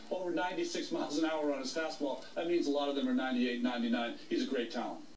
over 96 miles an hour on his fastball. That means a lot of them are 98, 99. He's a great talent.